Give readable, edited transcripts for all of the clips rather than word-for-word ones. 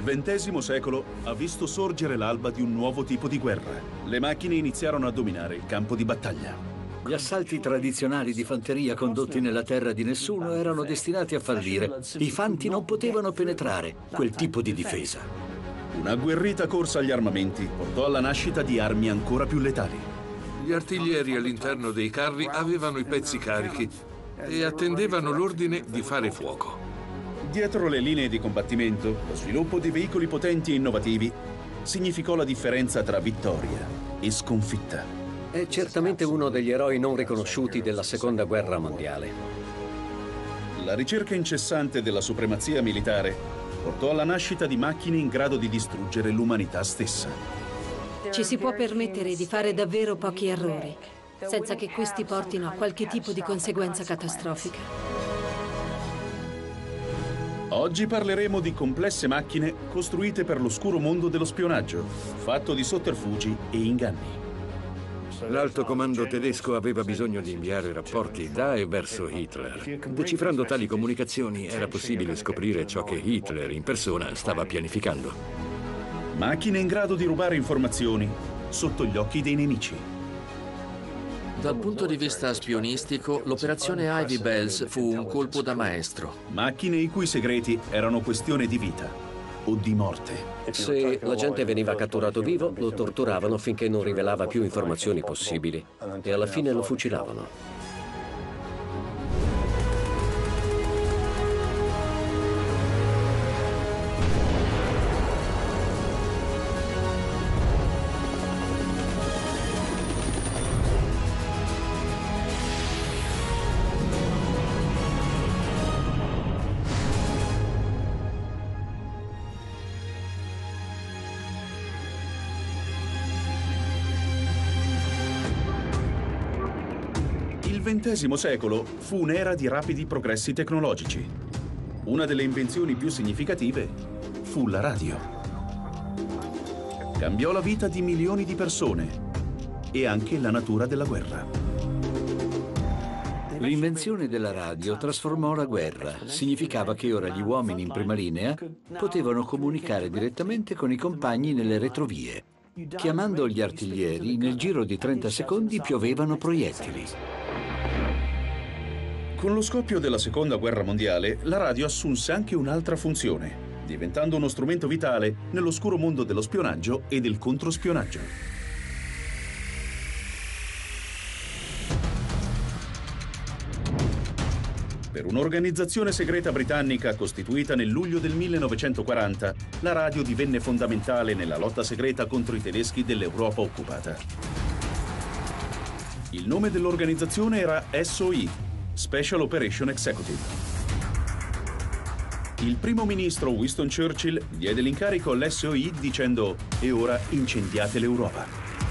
XX secolo ha visto sorgere l'alba di un nuovo tipo di guerra. Le macchine iniziarono a dominare il campo di battaglia. Gli assalti tradizionali di fanteria condotti nella terra di nessuno erano destinati a fallire. I fanti non potevano penetrare quel tipo di difesa. Una agguerrita corsa agli armamenti portò alla nascita di armi ancora più letali. Gli artiglieri all'interno dei carri avevano i pezzi carichi e attendevano l'ordine di fare fuoco. Dietro le linee di combattimento, lo sviluppo di veicoli potenti e innovativi significò la differenza tra vittoria e sconfitta. È certamente uno degli eroi non riconosciuti della Seconda Guerra Mondiale. La ricerca incessante della supremazia militare portò alla nascita di macchine in grado di distruggere l'umanità stessa. Ci si può permettere di fare davvero pochi errori, senza che questi portino a qualche tipo di conseguenza catastrofica. Oggi parleremo di complesse macchine costruite per l'oscuro mondo dello spionaggio, fatto di sotterfugi e inganni. L'alto comando tedesco aveva bisogno di inviare rapporti da e verso Hitler. Decifrando tali comunicazioni era possibile scoprire ciò che Hitler in persona stava pianificando. Macchine in grado di rubare informazioni sotto gli occhi dei nemici. Dal punto di vista spionistico, l'operazione Ivy Bells fu un colpo da maestro. Macchine i cui segreti erano questione di vita o di morte. Se l'agente veniva catturato vivo, lo torturavano finché non rivelava più informazioni possibili e alla fine lo fucilavano. Il XX secolo fu un'era di rapidi progressi tecnologici. Una delle invenzioni più significative fu la radio. Cambiò la vita di milioni di persone e anche la natura della guerra. L'invenzione della radio trasformò la guerra. Significava che ora gli uomini in prima linea potevano comunicare direttamente con i compagni nelle retrovie. Chiamando gli artiglieri, nel giro di 30 secondi piovevano proiettili. Con lo scoppio della Seconda Guerra Mondiale, la radio assunse anche un'altra funzione, diventando uno strumento vitale nell'oscuro mondo dello spionaggio e del controspionaggio. Per un'organizzazione segreta britannica costituita nel luglio del 1940, la radio divenne fondamentale nella lotta segreta contro i tedeschi dell'Europa occupata. Il nome dell'organizzazione era SOE, Special Operation Executive. Il primo ministro Winston Churchill diede l'incarico all'SOE dicendo: "E ora incendiate l'Europa".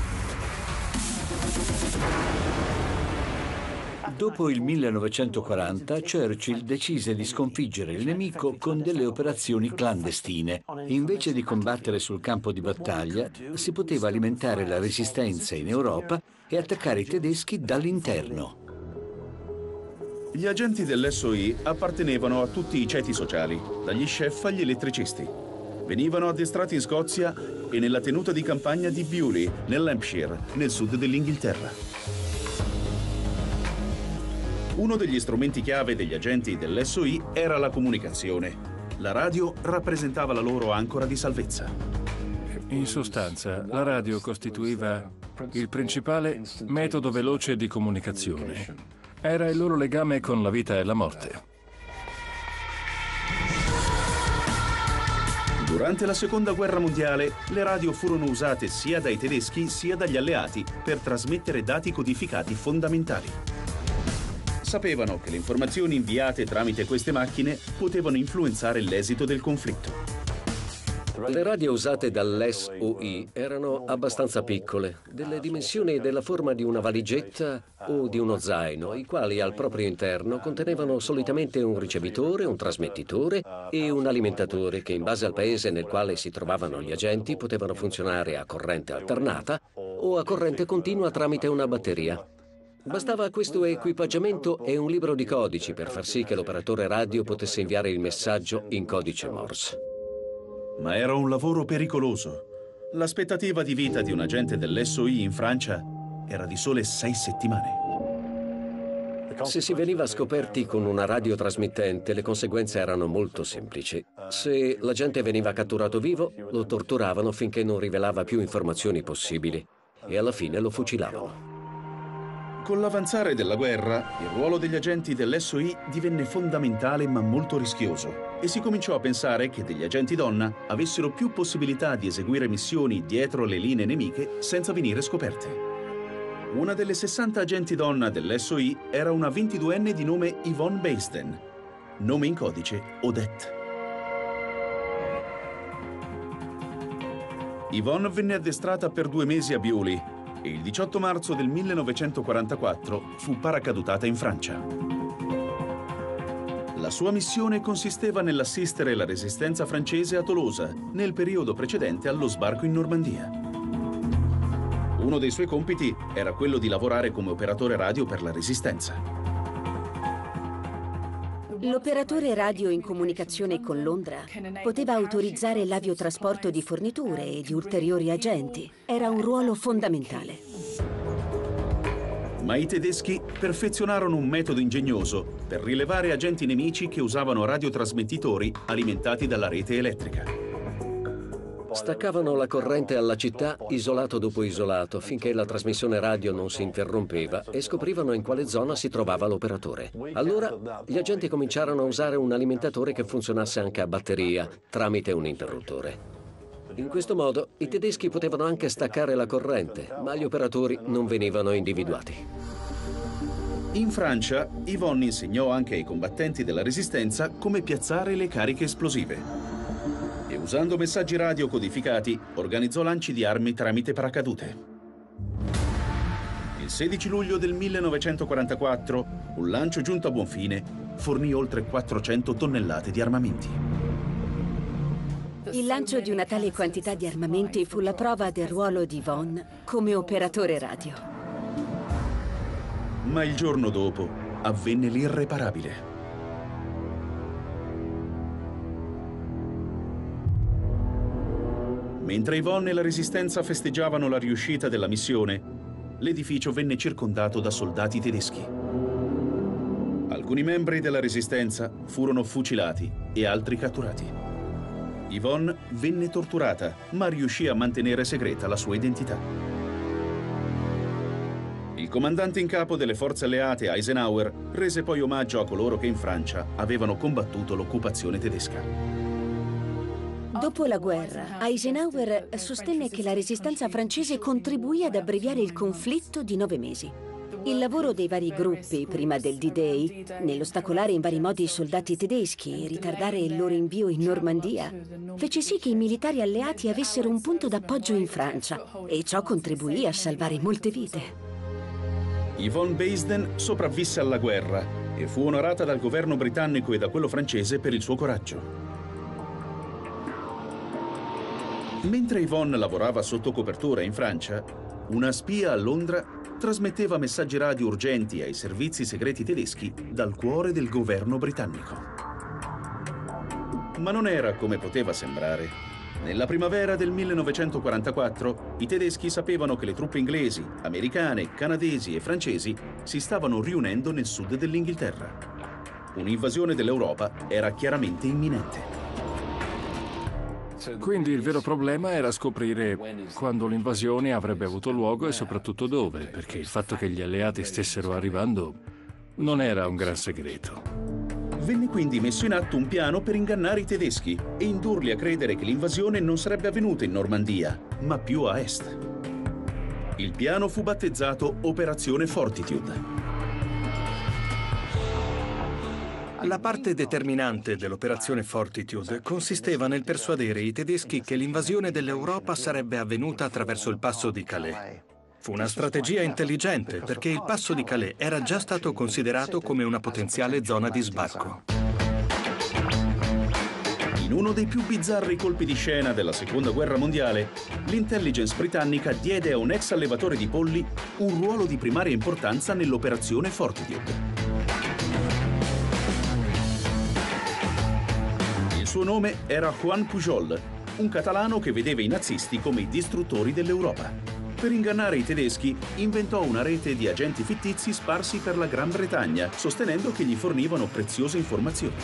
Dopo il 1940, Churchill decise di sconfiggere il nemico con delle operazioni clandestine. Invece di combattere sul campo di battaglia, si poteva alimentare la resistenza in Europa e attaccare i tedeschi dall'interno. Gli agenti dell'SOE appartenevano a tutti i ceti sociali, dagli chef agli elettricisti. Venivano addestrati in Scozia e nella tenuta di campagna di Beaulieu, nell'Hampshire, nel sud dell'Inghilterra. Uno degli strumenti chiave degli agenti dell'SOE era la comunicazione. La radio rappresentava la loro ancora di salvezza. In sostanza, la radio costituiva il principale metodo veloce di comunicazione. Era il loro legame con la vita e la morte. Durante la Seconda Guerra Mondiale, le radio furono usate sia dai tedeschi sia dagli alleati per trasmettere dati codificati fondamentali. Sapevano che le informazioni inviate tramite queste macchine potevano influenzare l'esito del conflitto. Le radio usate dall'SOE erano abbastanza piccole, delle dimensioni e della forma di una valigetta o di uno zaino, i quali al proprio interno contenevano solitamente un ricevitore, un trasmettitore e un alimentatore che in base al paese nel quale si trovavano gli agenti potevano funzionare a corrente alternata o a corrente continua tramite una batteria. Bastava questo equipaggiamento e un libro di codici per far sì che l'operatore radio potesse inviare il messaggio in codice Morse. Ma era un lavoro pericoloso. L'aspettativa di vita di un agente dell'SOI in Francia era di sole 6 settimane. Se si veniva scoperti con una radiotrasmittente, le conseguenze erano molto semplici. Se l'agente veniva catturato vivo, lo torturavano finché non rivelava più informazioni possibili e alla fine lo fucilavano. Con l'avanzare della guerra, il ruolo degli agenti dell'SOI divenne fondamentale ma molto rischioso e si cominciò a pensare che degli agenti donna avessero più possibilità di eseguire missioni dietro le linee nemiche senza venire scoperte. Una delle 60 agenti donna dell'SOI era una 22enne di nome Yvonne Baisden, nome in codice Odette. Yvonne venne addestrata per 2 mesi a Bioli e il 18 marzo del 1944 fu paracadutata in Francia. La sua missione consisteva nell'assistere la resistenza francese a Tolosa nel periodo precedente allo sbarco in Normandia. Uno dei suoi compiti era quello di lavorare come operatore radio per la Resistenza. L'operatore radio in comunicazione con Londra poteva autorizzare l'aviotrasporto di forniture e di ulteriori agenti. Era un ruolo fondamentale. Ma i tedeschi perfezionarono un metodo ingegnoso per rilevare agenti nemici che usavano radiotrasmettitori alimentati dalla rete elettrica. Staccavano la corrente alla città isolato dopo isolato finché la trasmissione radio non si interrompeva e scoprivano in quale zona si trovava l'operatore. Allora gli agenti cominciarono a usare un alimentatore che funzionasse anche a batteria tramite un interruttore. In questo modo i tedeschi potevano anche staccare la corrente, ma gli operatori non venivano individuati. In Francia, Yvonne insegnò anche ai combattenti della Resistenza come piazzare le cariche esplosive. E usando messaggi radio codificati, organizzò lanci di armi tramite paracadute. Il 16 luglio del 1944, un lancio giunto a buon fine fornì oltre 400 tonnellate di armamenti. Il lancio di una tale quantità di armamenti fu la prova del ruolo di Yvonne come operatore radio. Ma il giorno dopo avvenne l'irreparabile. Mentre Yvonne e la Resistenza festeggiavano la riuscita della missione, l'edificio venne circondato da soldati tedeschi. Alcuni membri della Resistenza furono fucilati e altri catturati. Yvonne venne torturata, ma riuscì a mantenere segreta la sua identità. Il comandante in capo delle forze alleate, Eisenhower, rese poi omaggio a coloro che in Francia avevano combattuto l'occupazione tedesca. Dopo la guerra, Eisenhower sostenne che la resistenza francese contribuì ad abbreviare il conflitto di 9 mesi. Il lavoro dei vari gruppi prima del D-Day, nell'ostacolare in vari modi i soldati tedeschi e ritardare il loro invio in Normandia, fece sì che i militari alleati avessero un punto d'appoggio in Francia e ciò contribuì a salvare molte vite. Yvonne Baisden sopravvisse alla guerra e fu onorata dal governo britannico e da quello francese per il suo coraggio. Mentre Yvonne lavorava sotto copertura in Francia, una spia a Londra trasmetteva messaggi radio urgenti ai servizi segreti tedeschi dal cuore del governo britannico. Ma non era come poteva sembrare. Nella primavera del 1944 i tedeschi sapevano che le truppe inglesi, americane, canadesi e francesi si stavano riunendo nel sud dell'Inghilterra. Un'invasione dell'Europa era chiaramente imminente. Quindi il vero problema era scoprire quando l'invasione avrebbe avuto luogo e soprattutto dove, perché il fatto che gli alleati stessero arrivando non era un gran segreto. Venne quindi messo in atto un piano per ingannare i tedeschi e indurli a credere che l'invasione non sarebbe avvenuta in Normandia, ma più a est. Il piano fu battezzato Operazione Fortitude. La parte determinante dell'operazione Fortitude consisteva nel persuadere i tedeschi che l'invasione dell'Europa sarebbe avvenuta attraverso il passo di Calais. Fu una strategia intelligente perché il passo di Calais era già stato considerato come una potenziale zona di sbarco. In uno dei più bizzarri colpi di scena della Seconda Guerra Mondiale, l'intelligence britannica diede a un ex allevatore di polli un ruolo di primaria importanza nell'operazione Fortitude. Il suo nome era Juan Pujol un catalano che vedeva i nazisti come i distruttori dell'Europa. Per ingannare i tedeschi, inventò una rete di agenti fittizi sparsi per la Gran Bretagna, sostenendo che gli fornivano preziose informazioni.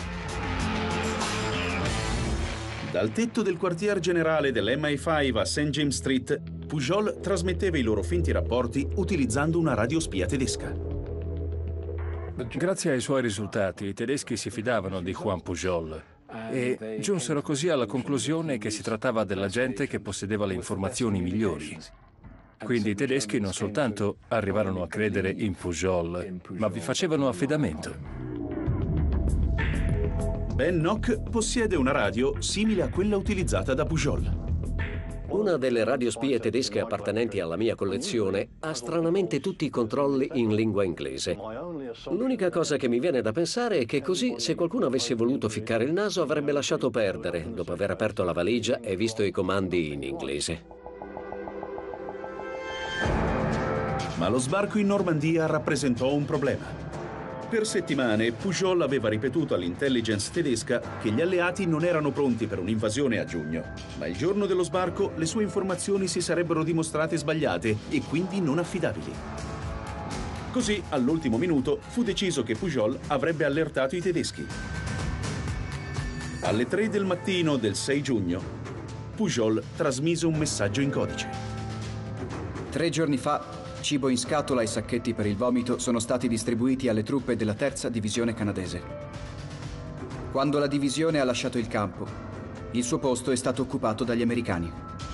Dal tetto del quartier generale dell'MI5 a St. James Street, Pujol trasmetteva i loro finti rapporti utilizzando una radiospia tedesca. Grazie ai suoi risultati, i tedeschi si fidavano di Juan Pujol e giunsero così alla conclusione che si trattava dell'agente che possedeva le informazioni migliori. Quindi i tedeschi non soltanto arrivarono a credere in Pujol, ma vi facevano affidamento. Ben Nock possiede una radio simile a quella utilizzata da Pujol. Una delle radiospie tedesche appartenenti alla mia collezione ha stranamente tutti i controlli in lingua inglese. L'unica cosa che mi viene da pensare è che così, se qualcuno avesse voluto ficcare il naso, avrebbe lasciato perdere, dopo aver aperto la valigia e visto i comandi in inglese. Ma lo sbarco in Normandia rappresentò un problema. Per settimane Pujol aveva ripetuto all'intelligence tedesca che gli alleati non erano pronti per un'invasione a giugno, ma il giorno dello sbarco le sue informazioni si sarebbero dimostrate sbagliate e quindi non affidabili. Così, all'ultimo minuto, fu deciso che Pujol avrebbe allertato i tedeschi. Alle 3 del mattino del 6 giugno, Pujol trasmise un messaggio in codice. 3 giorni fa, cibo in scatola e sacchetti per il vomito sono stati distribuiti alle truppe della 3ª divisione canadese. Quando la divisione ha lasciato il campo, il suo posto è stato occupato dagli americani.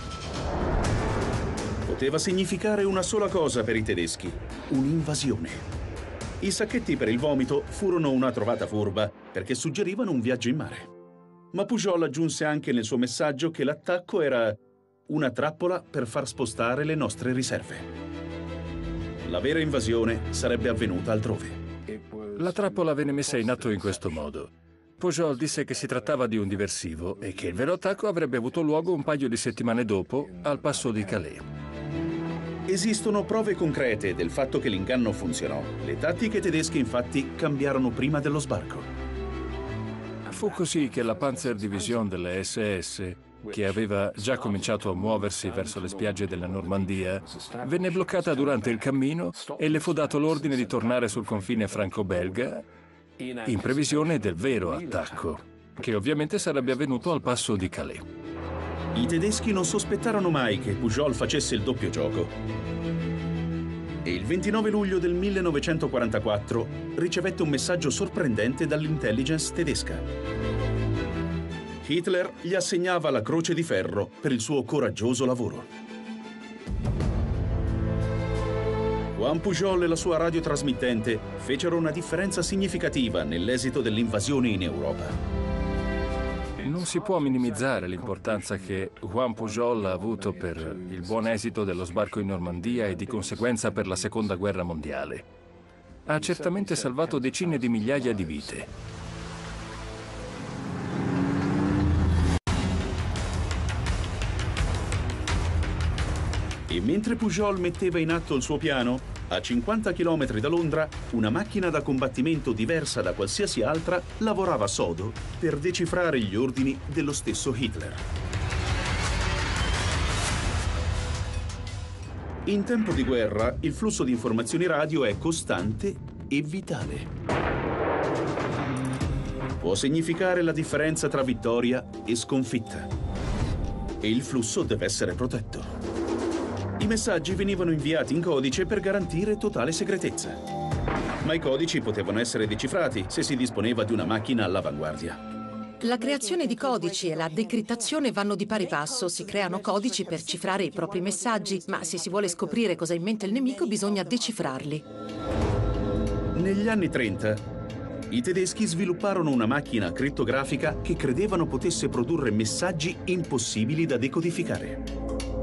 Poteva significare una sola cosa per i tedeschi: un'invasione. I sacchetti per il vomito furono una trovata furba perché suggerivano un viaggio in mare. Ma Pujol aggiunse anche nel suo messaggio che l'attacco era una trappola per far spostare le nostre riserve. La vera invasione sarebbe avvenuta altrove. La trappola venne messa in atto in questo modo. Pujol disse che si trattava di un diversivo e che il vero attacco avrebbe avuto luogo un paio di settimane dopo al passo di Calais. Esistono prove concrete del fatto che l'inganno funzionò. Le tattiche tedesche infatti cambiarono prima dello sbarco. Fu così che la Panzerdivision delle SS, che aveva già cominciato a muoversi verso le spiagge della Normandia, venne bloccata durante il cammino e le fu dato l'ordine di tornare sul confine franco-belga in previsione del vero attacco, che ovviamente sarebbe avvenuto al passo di Calais. I tedeschi non sospettarono mai che Pujol facesse il doppio gioco. E il 29 luglio del 1944 ricevette un messaggio sorprendente dall'intelligence tedesca. Hitler gli assegnava la Croce di Ferro per il suo coraggioso lavoro. Juan Pujol e la sua radiotrasmittente fecero una differenza significativa nell'esito dell'invasione in Europa. Non si può minimizzare l'importanza che Juan Pujol ha avuto per il buon esito dello sbarco in Normandia e di conseguenza per la Seconda Guerra Mondiale. Ha certamente salvato decine di migliaia di vite. E mentre Pujol metteva in atto il suo piano, a 50 km da Londra, una macchina da combattimento diversa da qualsiasi altra lavorava sodo per decifrare gli ordini dello stesso Hitler. In tempo di guerra, il flusso di informazioni radio è costante e vitale. Può significare la differenza tra vittoria e sconfitta. E il flusso deve essere protetto. I messaggi venivano inviati in codice per garantire totale segretezza. Ma i codici potevano essere decifrati se si disponeva di una macchina all'avanguardia. La creazione di codici e la decrittazione vanno di pari passo. Si creano codici per cifrare i propri messaggi, ma se si vuole scoprire cosa ha in mente il nemico bisogna decifrarli. Negli anni 30, i tedeschi svilupparono una macchina crittografica che credevano potesse produrre messaggi impossibili da decodificare.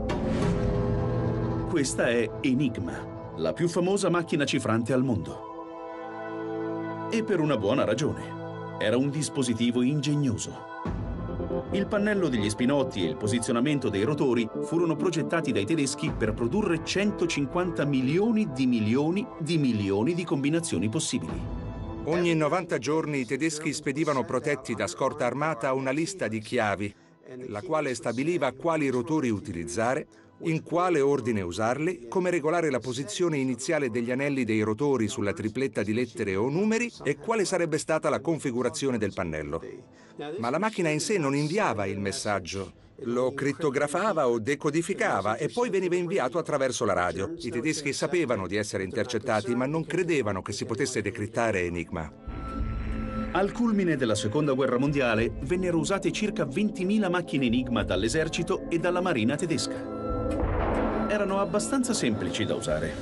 Questa è Enigma, la più famosa macchina cifrante al mondo. E per una buona ragione. Era un dispositivo ingegnoso. Il pannello degli spinotti e il posizionamento dei rotori furono progettati dai tedeschi per produrre 150 milioni di combinazioni possibili. Ogni 90 giorni i tedeschi spedivano protetti da scorta armata una lista di chiavi la quale stabiliva quali rotori utilizzare, in quale ordine usarli, come regolare la posizione iniziale degli anelli dei rotori sulla tripletta di lettere o numeri e quale sarebbe stata la configurazione del pannello. Ma la macchina in sé non inviava il messaggio, lo crittografava o decodificava e poi veniva inviato attraverso la radio. I tedeschi sapevano di essere intercettati, ma non credevano che si potesse decrittare Enigma. Al culmine della Seconda Guerra Mondiale vennero usate circa 20.000 macchine Enigma dall'esercito e dalla marina tedesca. Erano abbastanza semplici da usare.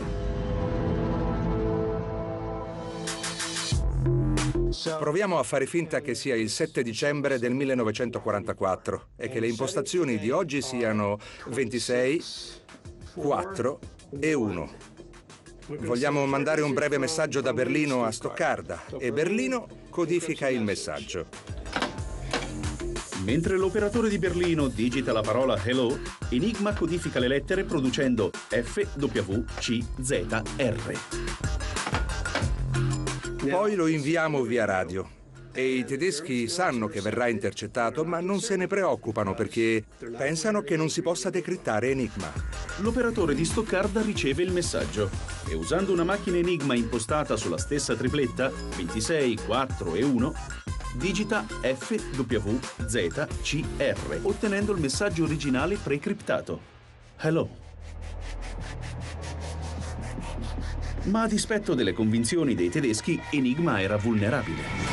Proviamo a fare finta che sia il 7 dicembre del 1944 e che le impostazioni di oggi siano 26, 4 e 1. Vogliamo mandare un breve messaggio da Berlino a Stoccarda e Berlino codifica il messaggio. Mentre l'operatore di Berlino digita la parola hello, Enigma codifica le lettere producendo F, W, C, Z, R. Poi lo inviamo via radio. E i tedeschi sanno che verrà intercettato, ma non se ne preoccupano perché pensano che non si possa decrittare Enigma. L'operatore di Stoccarda riceve il messaggio e usando una macchina Enigma impostata sulla stessa tripletta, 26, 4 e 1, digita F, W, Z, C, R, ottenendo il messaggio originale precriptato. Hello. Ma a dispetto delle convinzioni dei tedeschi, Enigma era vulnerabile.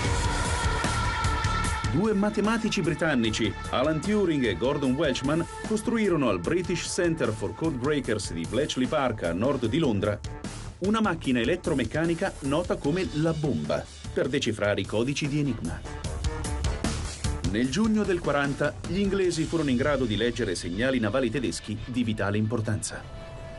Due matematici britannici, Alan Turing e Gordon Welchman, costruirono al British Center for Code Breakers di Bletchley Park a nord di Londra una macchina elettromeccanica nota come la bomba per decifrare i codici di Enigma. Nel giugno del 40 gli inglesi furono in grado di leggere segnali navali tedeschi di vitale importanza.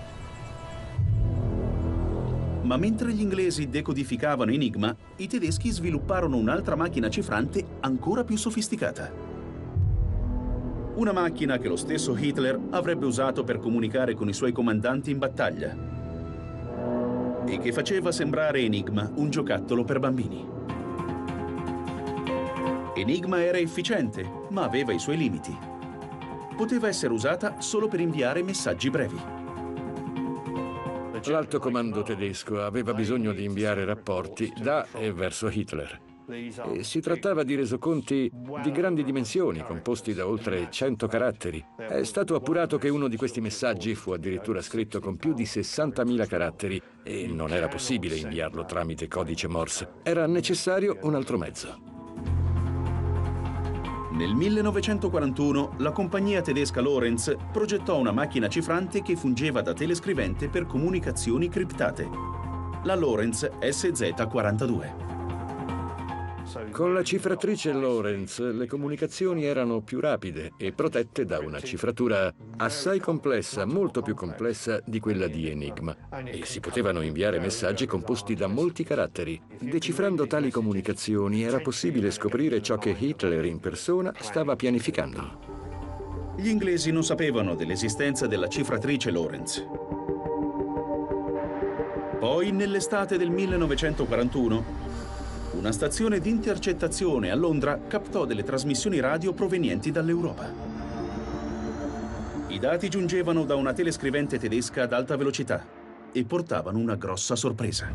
Ma mentre gli inglesi decodificavano Enigma, i tedeschi svilupparono un'altra macchina cifrante ancora più sofisticata. Una macchina che lo stesso Hitler avrebbe usato per comunicare con i suoi comandanti in battaglia e che faceva sembrare Enigma un giocattolo per bambini. Enigma era efficiente, ma aveva i suoi limiti. Poteva essere usata solo per inviare messaggi brevi. L'alto comando tedesco aveva bisogno di inviare rapporti da e verso Hitler. E si trattava di resoconti di grandi dimensioni, composti da oltre 100 caratteri. È stato appurato che uno di questi messaggi fu addirittura scritto con più di 60.000 caratteri e non era possibile inviarlo tramite codice Morse. Era necessario un altro mezzo. Nel 1941 la compagnia tedesca Lorenz progettò una macchina cifrante che fungeva da telescrivente per comunicazioni criptate, la Lorenz SZ42. Con la cifratrice Lorenz le comunicazioni erano più rapide e protette da una cifratura assai complessa, molto più complessa di quella di Enigma, e si potevano inviare messaggi composti da molti caratteri. Decifrando tali comunicazioni era possibile scoprire ciò che Hitler in persona stava pianificando. Gli inglesi non sapevano dell'esistenza della cifratrice Lorenz. Poi, nell'estate del 1941, una stazione di intercettazione a Londra captò delle trasmissioni radio provenienti dall'Europa. I dati giungevano da una telescrivente tedesca ad alta velocità e portavano una grossa sorpresa.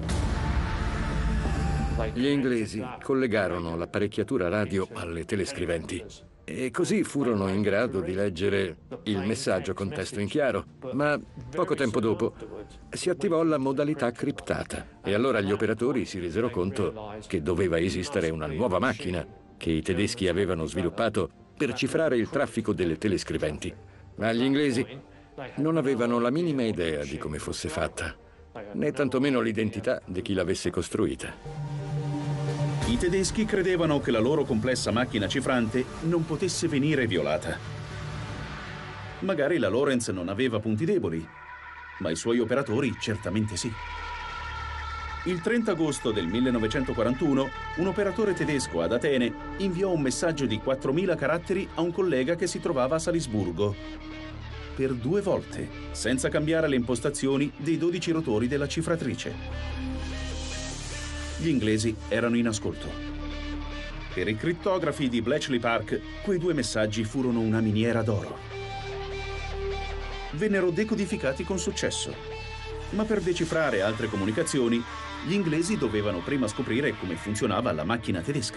Gli inglesi collegarono l'apparecchiatura radio alle telescriventi e così furono in grado di leggere il messaggio con testo in chiaro, ma poco tempo dopo si attivò la modalità criptata e allora gli operatori si resero conto che doveva esistere una nuova macchina che i tedeschi avevano sviluppato per cifrare il traffico delle telescriventi. Ma gli inglesi non avevano la minima idea di come fosse fatta, né tantomeno l'identità di chi l'avesse costruita. I tedeschi credevano che la loro complessa macchina cifrante non potesse venire violata. Magari la Lorenz non aveva punti deboli, ma i suoi operatori certamente sì. Il 30 agosto del 1941, un operatore tedesco ad Atene inviò un messaggio di 4.000 caratteri a un collega che si trovava a Salisburgo, per 2 volte, senza cambiare le impostazioni dei 12 rotori della cifratrice. Gli inglesi erano in ascolto. Per i crittografi di Bletchley Park, quei due messaggi furono una miniera d'oro. Vennero decodificati con successo, ma per decifrare altre comunicazioni, gli inglesi dovevano prima scoprire come funzionava la macchina tedesca.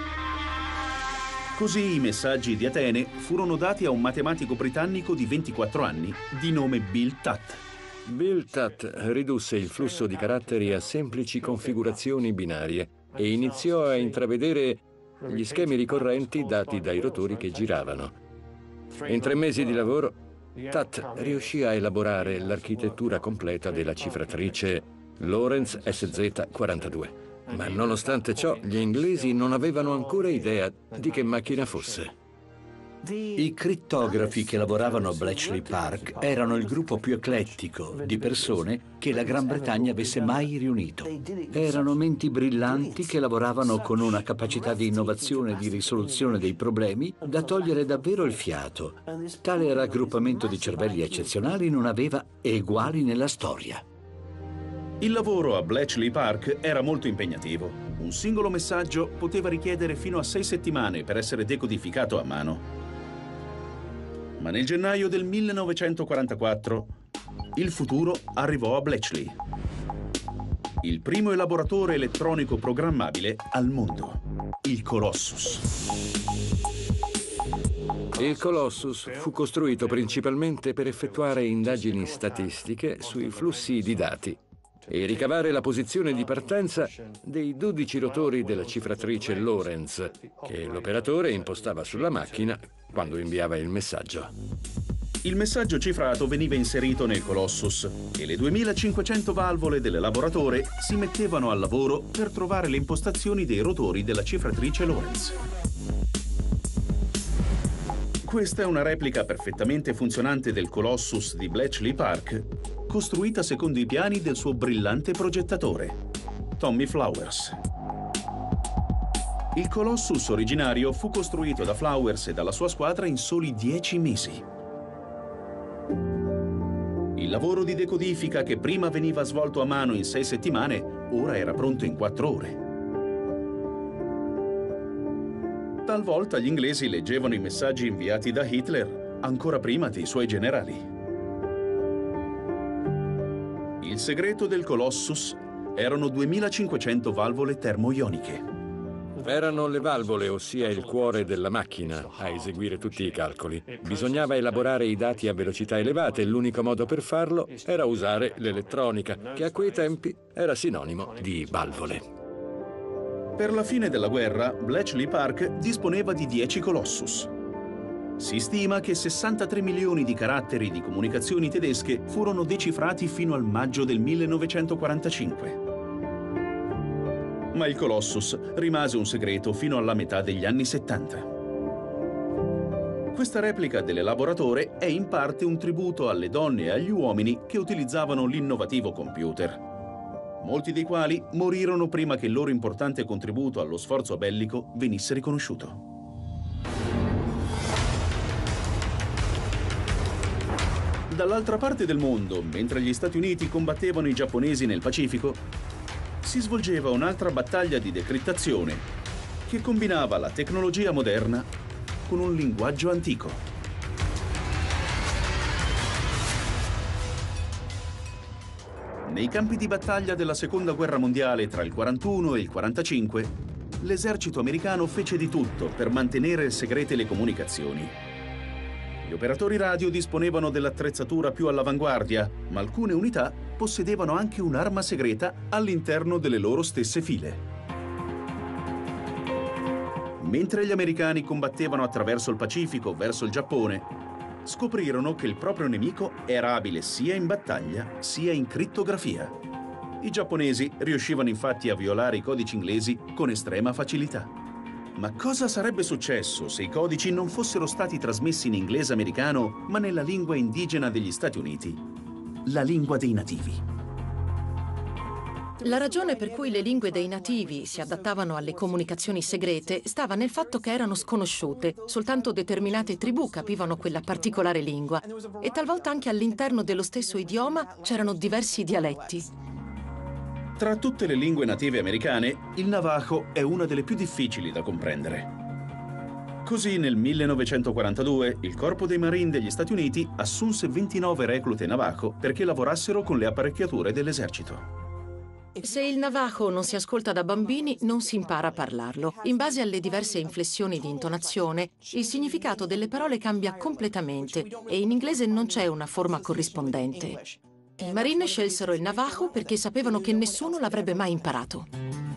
Così i messaggi di Atene furono dati a un matematico britannico di 24 anni di nome Bill Tutt. Bill Tutt ridusse il flusso di caratteri a semplici configurazioni binarie e iniziò a intravedere gli schemi ricorrenti dati dai rotori che giravano. In 3 mesi di lavoro, Tutt riuscì a elaborare l'architettura completa della cifratrice Lorentz SZ42. Ma nonostante ciò, gli inglesi non avevano ancora idea di che macchina fosse. I crittografi che lavoravano a Bletchley Park erano il gruppo più eclettico di persone che la Gran Bretagna avesse mai riunito. Erano menti brillanti che lavoravano con una capacità di innovazione e di risoluzione dei problemi da togliere davvero il fiato. Tale raggruppamento di cervelli eccezionali non aveva eguali nella storia. Il lavoro a Bletchley Park era molto impegnativo. Un singolo messaggio poteva richiedere fino a 6 settimane per essere decodificato a mano. Ma nel gennaio del 1944 il futuro arrivò a Bletchley. Il primo elaboratore elettronico programmabile al mondo, il Colossus. Il Colossus fu costruito principalmente per effettuare indagini statistiche sui flussi di dati e ricavare la posizione di partenza dei 12 rotori della cifratrice Lorentz, che l'operatore impostava sulla macchina quando inviava il messaggio. Il messaggio cifrato veniva inserito nel Colossus e le 2500 valvole dell'elaboratore si mettevano al lavoro per trovare le impostazioni dei rotori della cifratrice Lorentz. Questa è una replica perfettamente funzionante del Colossus di Bletchley Park, costruita secondo i piani del suo brillante progettatore, Tommy Flowers. Il Colossus originario fu costruito da Flowers e dalla sua squadra in soli 10 mesi. Il lavoro di decodifica che prima veniva svolto a mano in 6 settimane, ora era pronto in 4 ore. Talvolta gli inglesi leggevano i messaggi inviati da Hitler ancora prima dei suoi generali. Il segreto del Colossus erano 2500 valvole termoioniche. Erano le valvole, ossia il cuore della macchina, a eseguire tutti i calcoli. Bisognava elaborare i dati a velocità elevate e l'unico modo per farlo era usare l'elettronica, che a quei tempi era sinonimo di valvole. Per la fine della guerra, Bletchley Park disponeva di 10 Colossus. Si stima che 63 milioni di caratteri di comunicazioni tedesche furono decifrati fino al maggio del 1945. Ma il Colossus rimase un segreto fino alla metà degli anni 70. Questa replica dell'elaboratore è in parte un tributo alle donne e agli uomini che utilizzavano l'innovativo computer, molti dei quali morirono prima che il loro importante contributo allo sforzo bellico venisse riconosciuto. Dall'altra parte del mondo, mentre gli Stati Uniti combattevano i giapponesi nel Pacifico, si svolgeva un'altra battaglia di decrittazione che combinava la tecnologia moderna con un linguaggio antico. Nei campi di battaglia della Seconda Guerra Mondiale tra il 41 e il 45, l'esercito americano fece di tutto per mantenere segrete le comunicazioni. Gli operatori radio disponevano dell'attrezzatura più all'avanguardia, ma alcune unità possedevano anche un'arma segreta all'interno delle loro stesse file. Mentre gli americani combattevano attraverso il Pacifico verso il Giappone, scoprirono che il proprio nemico era abile sia in battaglia sia in crittografia. I giapponesi riuscivano infatti a violare i codici inglesi con estrema facilità. Ma cosa sarebbe successo se i codici non fossero stati trasmessi in inglese americano, ma nella lingua indigena degli Stati Uniti, la lingua dei nativi? La ragione per cui le lingue dei nativi si adattavano alle comunicazioni segrete stava nel fatto che erano sconosciute. Soltanto determinate tribù capivano quella particolare lingua e talvolta anche all'interno dello stesso idioma c'erano diversi dialetti. Tra tutte le lingue native americane, il navajo è una delle più difficili da comprendere. Così nel 1942 il Corpo dei Marine degli Stati Uniti assunse 29 reclute navajo perché lavorassero con le apparecchiature dell'esercito. Se il navajo non si ascolta da bambini, non si impara a parlarlo. In base alle diverse inflessioni di intonazione, il significato delle parole cambia completamente e in inglese non c'è una forma corrispondente. I Marine scelsero il navajo perché sapevano che nessuno l'avrebbe mai imparato.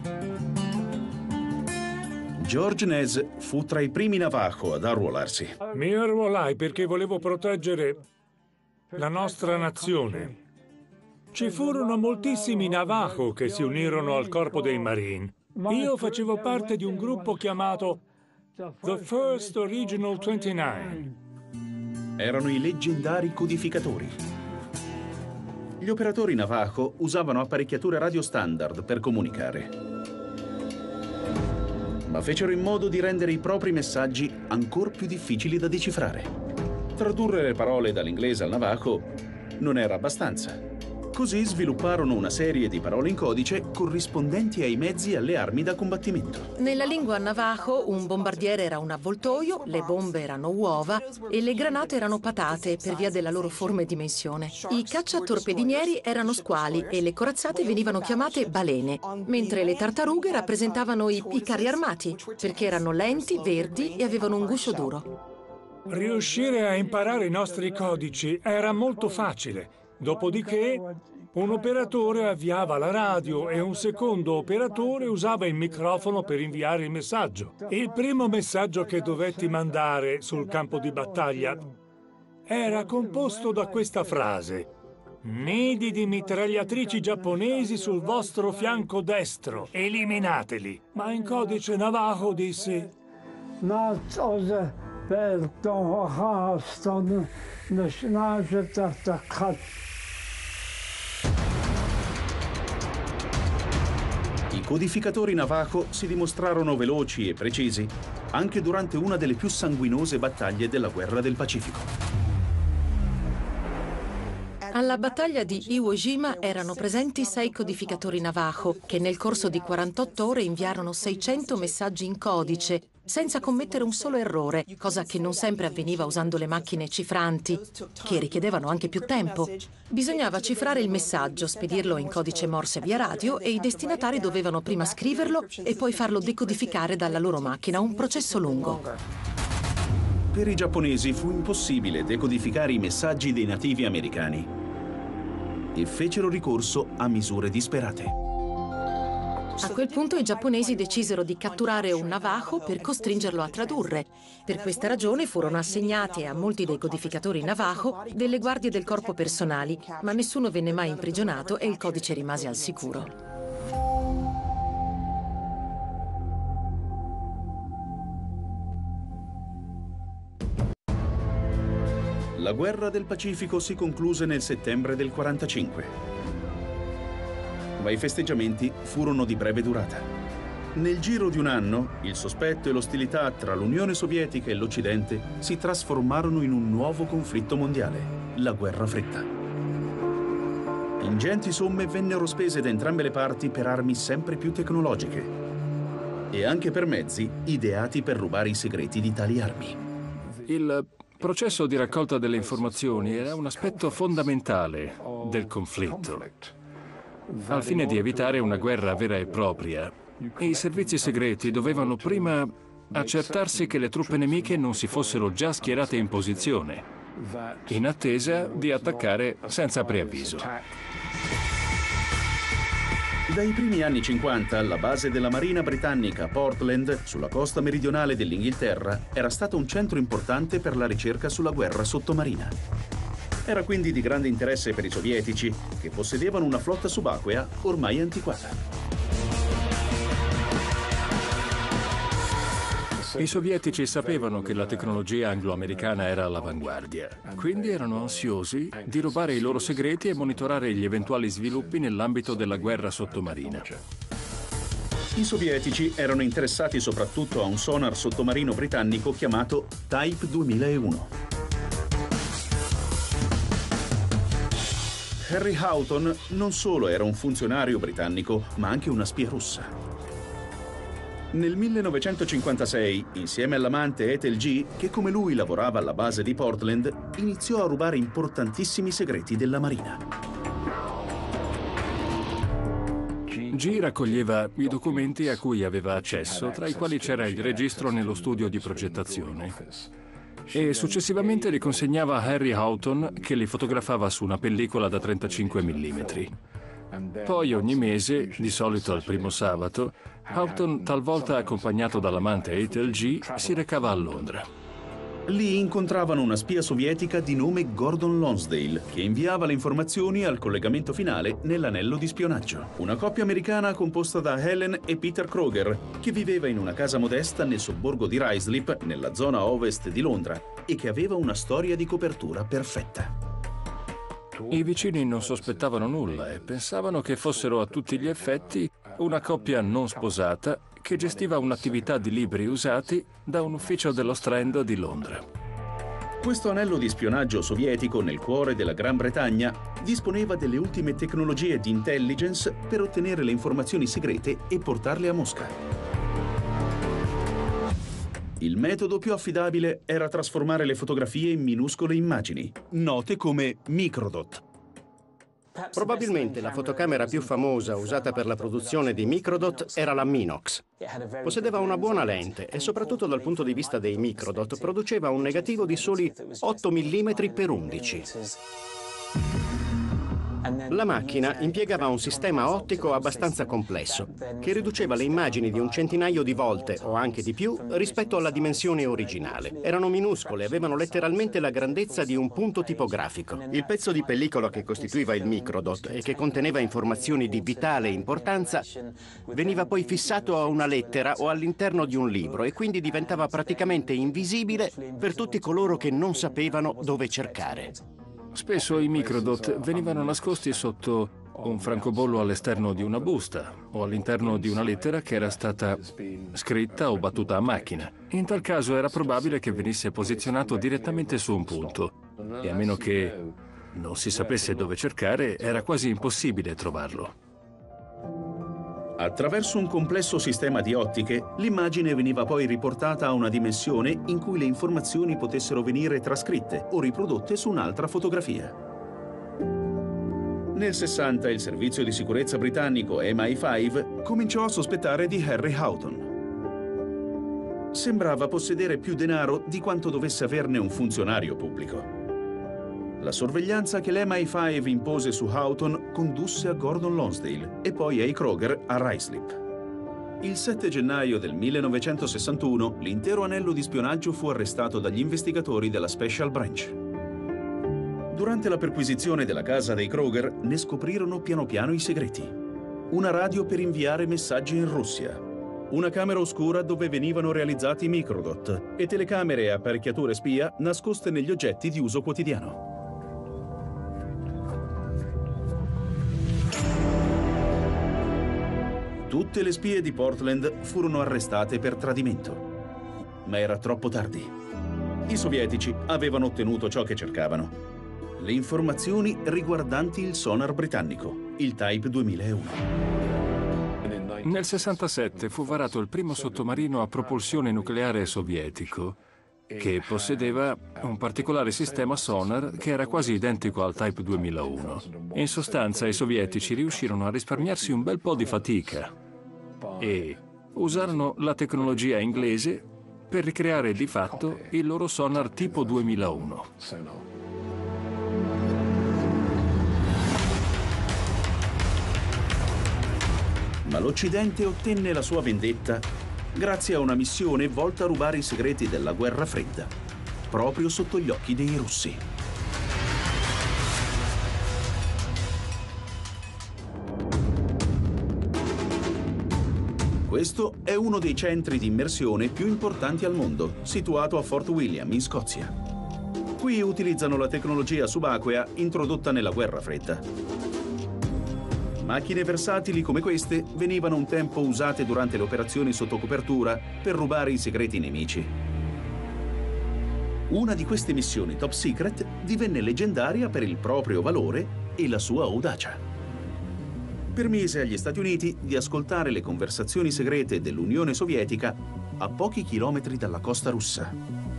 George Nez fu tra i primi navajo ad arruolarsi. Mi arruolai perché volevo proteggere la nostra nazione. Ci furono moltissimi navajo che si unirono al corpo dei Marine. Io facevo parte di un gruppo chiamato The First Original 29. Erano i leggendari codificatori. Gli operatori navajo usavano apparecchiature radio standard per comunicare. Ma fecero in modo di rendere i propri messaggi ancora più difficili da decifrare. Tradurre le parole dall'inglese al navajo non era abbastanza. Così svilupparono una serie di parole in codice corrispondenti ai mezzi e alle armi da combattimento. Nella lingua navajo un bombardiere era un avvoltoio, le bombe erano uova e le granate erano patate per via della loro forma e dimensione. I cacciatorpedinieri erano squali e le corazzate venivano chiamate balene, mentre le tartarughe rappresentavano i carri armati perché erano lenti, verdi e avevano un guscio duro. Riuscire a imparare i nostri codici era molto facile. Dopodiché, un operatore avviava la radio e un secondo operatore usava il microfono per inviare il messaggio. Il primo messaggio che dovetti mandare sul campo di battaglia era composto da questa frase: "Nidi di mitragliatrici giapponesi sul vostro fianco destro, eliminateli." Ma in codice navajo disse: I codificatori navajo si dimostrarono veloci e precisi anche durante una delle più sanguinose battaglie della guerra del Pacifico. Alla battaglia di Iwo Jima erano presenti 6 codificatori navajo che nel corso di 48 ore inviarono 600 messaggi in codice senza commettere un solo errore, cosa che non sempre avveniva usando le macchine cifranti, che richiedevano anche più tempo. Bisognava cifrare il messaggio, spedirlo in codice Morse via radio e i destinatari dovevano prima scriverlo e poi farlo decodificare dalla loro macchina, un processo lungo. Per i giapponesi fu impossibile decodificare i messaggi dei nativi americani e fecero ricorso a misure disperate. A quel punto i giapponesi decisero di catturare un navajo per costringerlo a tradurre. Per questa ragione furono assegnate a molti dei codificatori navajo delle guardie del corpo personali, ma nessuno venne mai imprigionato e il codice rimase al sicuro. La guerra del Pacifico si concluse nel settembre del 45. Ma i festeggiamenti furono di breve durata. Nel giro di un anno, il sospetto e l'ostilità tra l'Unione Sovietica e l'Occidente si trasformarono in un nuovo conflitto mondiale, la Guerra Fredda. Ingenti somme vennero spese da entrambe le parti per armi sempre più tecnologiche e anche per mezzi ideati per rubare i segreti di tali armi. Il processo di raccolta delle informazioni era un aspetto fondamentale del conflitto. Al fine di evitare una guerra vera e propria, i servizi segreti dovevano prima accertarsi che le truppe nemiche non si fossero già schierate in posizione, in attesa di attaccare senza preavviso. Dai primi anni 50, la base della Marina britannica a Portland, sulla costa meridionale dell'Inghilterra, era stata un centro importante per la ricerca sulla guerra sottomarina. Era quindi di grande interesse per i sovietici, che possedevano una flotta subacquea ormai antiquata. I sovietici sapevano che la tecnologia anglo-americana era all'avanguardia, quindi erano ansiosi di rubare i loro segreti e monitorare gli eventuali sviluppi nell'ambito della guerra sottomarina. I sovietici erano interessati soprattutto a un sonar sottomarino britannico chiamato Type 2001. Harry Houghton non solo era un funzionario britannico, ma anche una spia russa. Nel 1956, insieme all'amante Ethel G., che come lui lavorava alla base di Portland, iniziò a rubare importantissimi segreti della Marina. G raccoglieva i documenti a cui aveva accesso, tra i quali c'era il registro nello studio di progettazione, e successivamente li consegnava a Harry Houghton, che li fotografava su una pellicola da 35 mm. Poi ogni mese, di solito al primo sabato, Houghton, talvolta accompagnato dall'amante Ethel G., si recava a Londra. Lì incontravano una spia sovietica di nome Gordon Lonsdale, che inviava le informazioni al collegamento finale nell'anello di spionaggio. Una coppia americana composta da Helen e Peter Kroger, che viveva in una casa modesta nel sobborgo di Ruislip, nella zona ovest di Londra, e che aveva una storia di copertura perfetta. I vicini non sospettavano nulla e pensavano che fossero a tutti gli effetti una coppia non sposata che gestiva un'attività di libri usati da un ufficio dello Strand di Londra. Questo anello di spionaggio sovietico nel cuore della Gran Bretagna disponeva delle ultime tecnologie di intelligence per ottenere le informazioni segrete e portarle a Mosca. Il metodo più affidabile era trasformare le fotografie in minuscole immagini, note come microdot. Probabilmente la fotocamera più famosa usata per la produzione di microdot era la Minox. Possedeva una buona lente e soprattutto dal punto di vista dei microdot produceva un negativo di soli 8 mm per 11. La macchina impiegava un sistema ottico abbastanza complesso, che riduceva le immagini di un centinaio di volte o anche di più rispetto alla dimensione originale. Erano minuscole, avevano letteralmente la grandezza di un punto tipografico. Il pezzo di pellicola che costituiva il microdot e che conteneva informazioni di vitale importanza veniva poi fissato a una lettera o all'interno di un libro e quindi diventava praticamente invisibile per tutti coloro che non sapevano dove cercare. Spesso i microdot venivano nascosti sotto un francobollo all'esterno di una busta o all'interno di una lettera che era stata scritta o battuta a macchina. In tal caso era probabile che venisse posizionato direttamente su un punto e a meno che non si sapesse dove cercare era quasi impossibile trovarlo. Attraverso un complesso sistema di ottiche, l'immagine veniva poi riportata a una dimensione in cui le informazioni potessero venire trascritte o riprodotte su un'altra fotografia. Nel 60 il servizio di sicurezza britannico MI5 cominciò a sospettare di Harry Houghton. Sembrava possedere più denaro di quanto dovesse averne un funzionario pubblico. La sorveglianza che l'MI5 impose su Houghton condusse a Gordon Lonsdale e poi ai Kroger a Ruislip. Il 7 gennaio del 1961 l'intero anello di spionaggio fu arrestato dagli investigatori della Special Branch. Durante la perquisizione della casa dei Kroger ne scoprirono piano piano i segreti. Una radio per inviare messaggi in Russia, una camera oscura dove venivano realizzati i microdot e telecamere e apparecchiature spia nascoste negli oggetti di uso quotidiano. Tutte le spie di Portland furono arrestate per tradimento. Ma era troppo tardi. I sovietici avevano ottenuto ciò che cercavano: le informazioni riguardanti il sonar britannico, il Type 2001. Nel 67 fu varato il primo sottomarino a propulsione nucleare sovietico, che possedeva un particolare sistema sonar che era quasi identico al Type 2001. In sostanza, i sovietici riuscirono a risparmiarsi un bel po' di fatica e usarono la tecnologia inglese per ricreare di fatto il loro sonar tipo 2001. Ma l'Occidente ottenne la sua vendetta grazie a una missione volta a rubare i segreti della guerra fredda, proprio sotto gli occhi dei russi. Questo è uno dei centri di immersione più importanti al mondo, situato a Fort William, in Scozia. Qui utilizzano la tecnologia subacquea introdotta nella guerra fredda. Macchine versatili come queste venivano un tempo usate durante le operazioni sotto copertura per rubare i segreti nemici. Una di queste missioni top secret divenne leggendaria per il proprio valore e la sua audacia. Permise agli Stati Uniti di ascoltare le conversazioni segrete dell'Unione Sovietica a pochi chilometri dalla costa russa.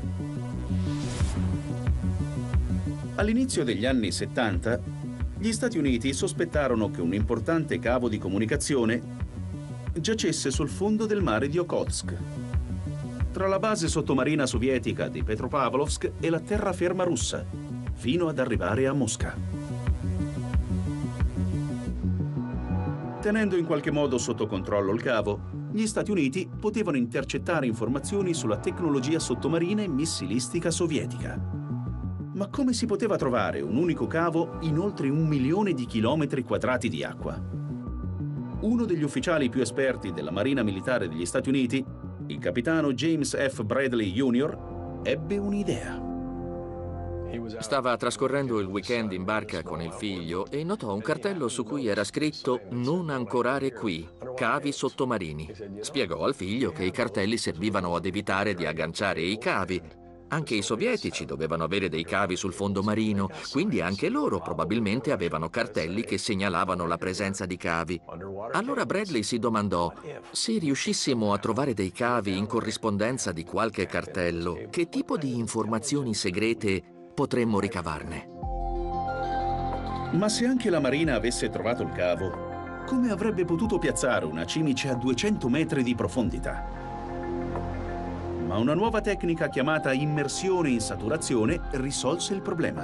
All'inizio degli anni 70, gli Stati Uniti sospettarono che un importante cavo di comunicazione giacesse sul fondo del mare di Okhotsk, tra la base sottomarina sovietica di Petropavlovsk e la terraferma russa, fino ad arrivare a Mosca. Tenendo in qualche modo sotto controllo il cavo, gli Stati Uniti potevano intercettare informazioni sulla tecnologia sottomarina e missilistica sovietica. Ma come si poteva trovare un unico cavo in oltre 1 milione di chilometri quadrati di acqua? Uno degli ufficiali più esperti della Marina Militare degli Stati Uniti, il capitano James F. Bradley Jr., ebbe un'idea. Stava trascorrendo il weekend in barca con il figlio e notò un cartello su cui era scritto «Non ancorare qui, cavi sottomarini». Spiegò al figlio che i cartelli servivano ad evitare di agganciare i cavi. Anche i sovietici dovevano avere dei cavi sul fondo marino, quindi anche loro probabilmente avevano cartelli che segnalavano la presenza di cavi. Allora Bradley si domandò: se riuscissimo a trovare dei cavi in corrispondenza di qualche cartello, che tipo di informazioni segrete potremmo ricavarne? Ma se anche la Marina avesse trovato il cavo, come avrebbe potuto piazzare una cimice a 200 metri di profondità? Ma una nuova tecnica chiamata immersione in saturazione risolse il problema.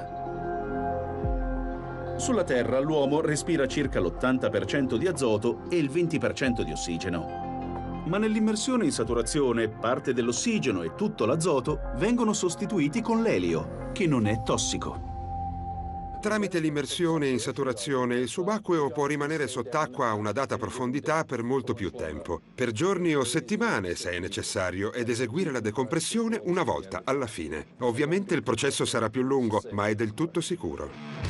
Sulla Terra l'uomo respira circa l'80% di azoto e il 20% di ossigeno. Ma nell'immersione in saturazione parte dell'ossigeno e tutto l'azoto vengono sostituiti con l'elio, che non è tossico. Tramite l'immersione in saturazione, il subacqueo può rimanere sott'acqua a una data profondità per molto più tempo, per giorni o settimane se è necessario, ed eseguire la decompressione una volta alla fine. Ovviamente il processo sarà più lungo, ma è del tutto sicuro.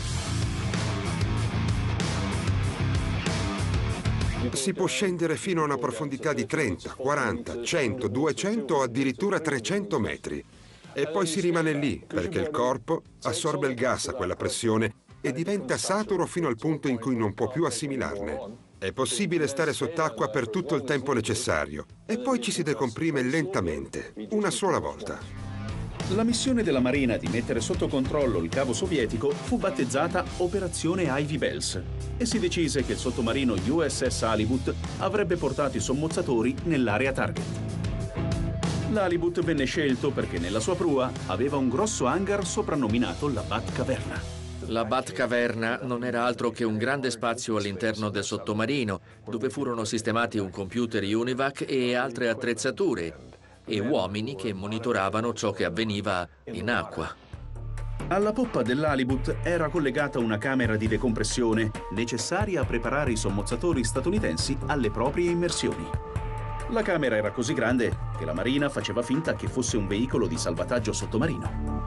Si può scendere fino a una profondità di 30, 40, 100, 200 o addirittura 300 metri. E poi si rimane lì, perché il corpo assorbe il gas a quella pressione e diventa saturo fino al punto in cui non può più assimilarne. È possibile stare sott'acqua per tutto il tempo necessario e poi ci si decomprime lentamente, una sola volta. La missione della Marina di mettere sotto controllo il cavo sovietico fu battezzata Operazione Ivy Bells e si decise che il sottomarino USS Halibut avrebbe portato i sommozzatori nell'area target. L'Halibut venne scelto perché nella sua prua aveva un grosso hangar soprannominato la Batcaverna. La Batcaverna non era altro che un grande spazio all'interno del sottomarino, dove furono sistemati un computer UNIVAC e altre attrezzature, e uomini che monitoravano ciò che avveniva in acqua. Alla poppa dell'Halibut era collegata una camera di decompressione necessaria a preparare i sommozzatori statunitensi alle proprie immersioni. La camera era così grande che la Marina faceva finta che fosse un veicolo di salvataggio sottomarino.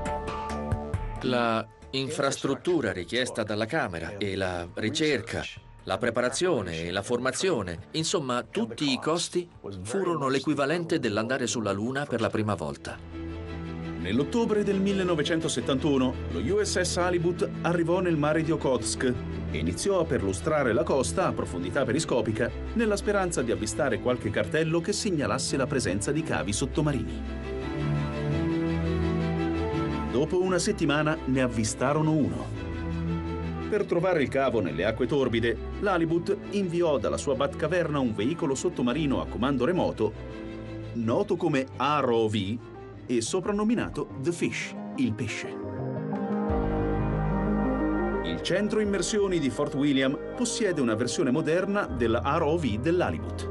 La infrastruttura richiesta dalla camera e la ricerca, la preparazione e la formazione, insomma tutti i costi, furono l'equivalente dell'andare sulla Luna per la prima volta. Nell'ottobre del 1971 lo USS Halibut arrivò nel mare di Okhotsk e iniziò a perlustrare la costa a profondità periscopica nella speranza di avvistare qualche cartello che segnalasse la presenza di cavi sottomarini. Dopo una settimana ne avvistarono uno. Per trovare il cavo nelle acque torbide, l'Halibut inviò dalla sua Batcaverna un veicolo sottomarino a comando remoto, noto come ROV e soprannominato The Fish, il pesce. Il centro immersioni di Fort William possiede una versione moderna della ROV dell'Halibut.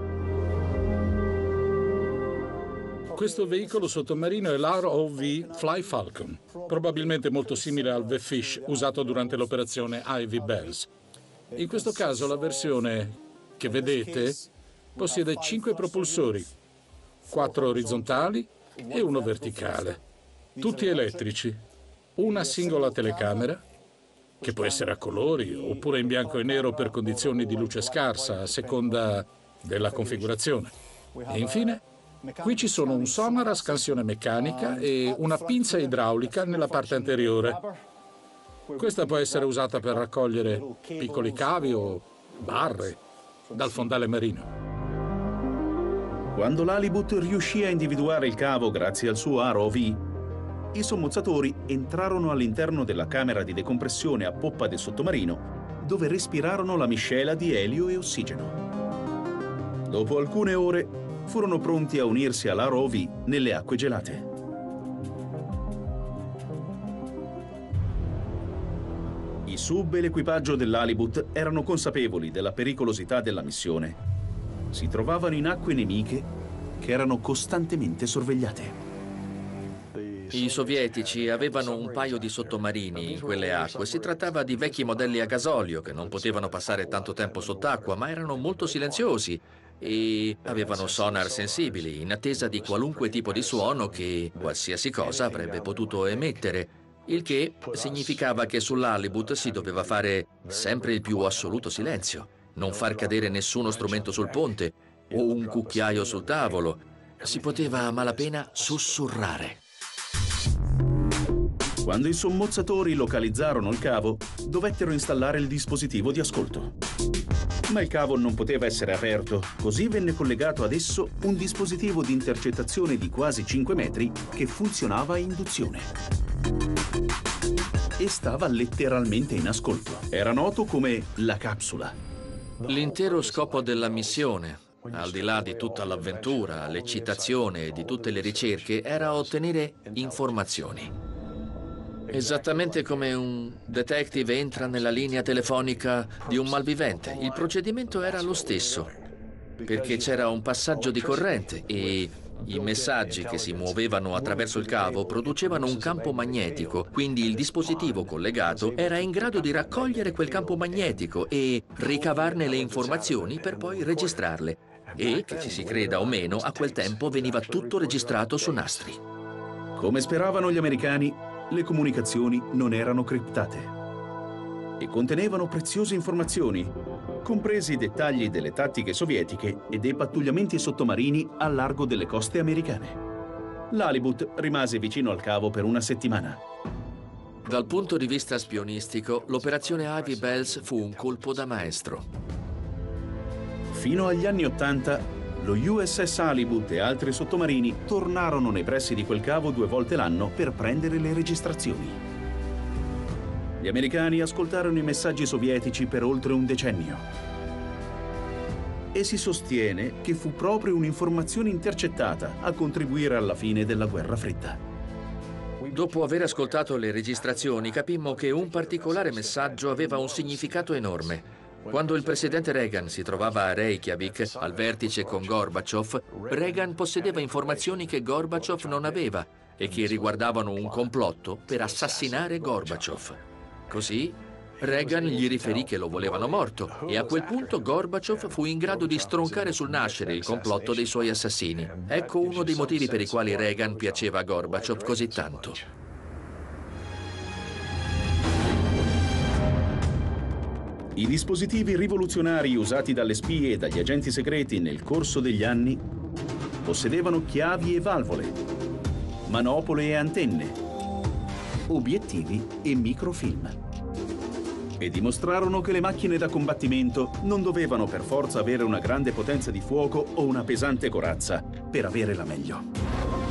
Questo veicolo sottomarino è l'ROV Fly Falcon, probabilmente molto simile al The Fish usato durante l'operazione Ivy Bells. In questo caso la versione che vedete possiede 5 propulsori, 4 orizzontali e 1 verticale, tutti elettrici, una singola telecamera, che può essere a colori oppure in bianco e nero per condizioni di luce scarsa, a seconda della configurazione. E infine, qui ci sono un sonar a scansione meccanica e una pinza idraulica nella parte anteriore. Questa può essere usata per raccogliere piccoli cavi o barre dal fondale marino. Quando l'Halibut riuscì a individuare il cavo grazie al suo ROV, i sommozzatori entrarono all'interno della camera di decompressione a poppa del sottomarino, dove respirarono la miscela di elio e ossigeno. Dopo alcune ore furono pronti a unirsi all'ROV nelle acque gelate. I sub e l'equipaggio dell'Halibut erano consapevoli della pericolosità della missione. Si trovavano in acque nemiche che erano costantemente sorvegliate. I sovietici avevano un paio di sottomarini in quelle acque. Si trattava di vecchi modelli a gasolio che non potevano passare tanto tempo sott'acqua, ma erano molto silenziosi e avevano sonar sensibili, in attesa di qualunque tipo di suono che qualsiasi cosa avrebbe potuto emettere. Il che significava che sull'Halibut si doveva fare sempre il più assoluto silenzio, non far cadere nessuno strumento sul ponte o un cucchiaio sul tavolo. Si poteva a malapena sussurrare. Quando i sommozzatori localizzarono il cavo, dovettero installare il dispositivo di ascolto. Ma il cavo non poteva essere aperto, così venne collegato ad esso un dispositivo di intercettazione di quasi 5 metri che funzionava a induzione. E stava letteralmente in ascolto. Era noto come la capsula. L'intero scopo della missione, al di là di tutta l'avventura, l'eccitazione e di tutte le ricerche, era ottenere informazioni. Esattamente come un detective entra nella linea telefonica di un malvivente, il procedimento era lo stesso, perché c'era un passaggio di corrente e i messaggi che si muovevano attraverso il cavo producevano un campo magnetico, quindi il dispositivo collegato era in grado di raccogliere quel campo magnetico e ricavarne le informazioni per poi registrarle. E, che ci si creda o meno, a quel tempo veniva tutto registrato su nastri. Come speravano gli americani, le comunicazioni non erano criptate e contenevano preziose informazioni, compresi i dettagli delle tattiche sovietiche e dei pattugliamenti sottomarini a largo delle coste americane. L'Halibut rimase vicino al cavo per una settimana. Dal punto di vista spionistico, l'operazione Ivy Bells fu un colpo da maestro. Fino agli anni '80, lo USS Halibut e altri sottomarini tornarono nei pressi di quel cavo 2 volte l'anno per prendere le registrazioni. Gli americani ascoltarono i messaggi sovietici per oltre un decennio. E si sostiene che fu proprio un'informazione intercettata a contribuire alla fine della Guerra Fredda. Dopo aver ascoltato le registrazioni, capimmo che un particolare messaggio aveva un significato enorme. Quando il presidente Reagan si trovava a Reykjavik, al vertice con Gorbaciov, Reagan possedeva informazioni che Gorbaciov non aveva e che riguardavano un complotto per assassinare Gorbaciov. Così Reagan gli riferì che lo volevano morto e a quel punto Gorbaciov fu in grado di stroncare sul nascere il complotto dei suoi assassini. Ecco uno dei motivi per i quali Reagan piaceva a Gorbaciov così tanto. I dispositivi rivoluzionari usati dalle spie e dagli agenti segreti nel corso degli anni possedevano chiavi e valvole, manopole e antenne, obiettivi e microfilm. E dimostrarono che le macchine da combattimento non dovevano per forza avere una grande potenza di fuoco o una pesante corazza per avere la meglio.